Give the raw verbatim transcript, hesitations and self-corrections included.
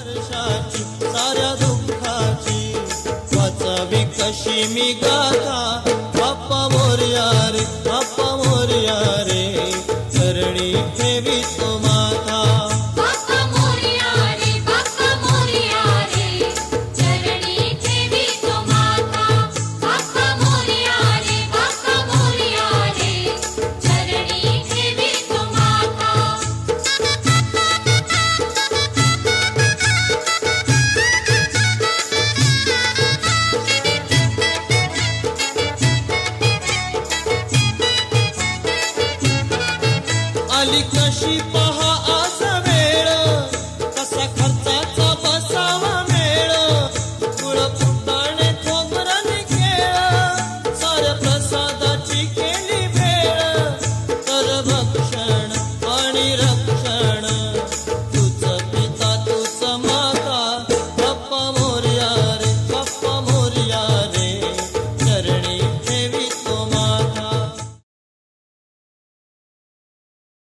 वर्षाची साऱ्या दुःखाची वाचावी कशी मी गाथा बाप्पा मोरया रे बाप्पा मोरया रे चरणी ठेवी तो